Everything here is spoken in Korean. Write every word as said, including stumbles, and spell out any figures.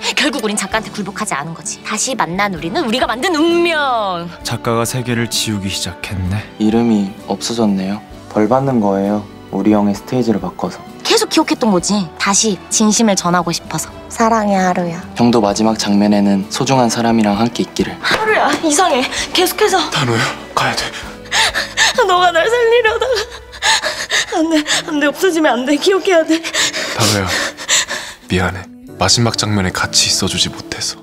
결국 우린 작가한테 굴복하지 않은 거지. 다시 만난 우리는 우리가 만든 운명. 작가가 세계를 지우기 시작했네. 이름이 없어졌네요. 벌 받는 거예요. 우리 형의 스테이지를 바꿔서. 계속 기억했던 거지. 다시 진심을 전하고 싶어서. 사랑해 하루야. 형도 마지막 장면에는 소중한 사람이랑 함께 있기를. 하루야 이상해. 계속해서. 단호야 가야 돼. 너가 날 살리려다가 안돼 안돼 없어지면 안돼. 기억해야 돼. 단호야 미안해. 마지막 장면에 같이 있어주지 못해서.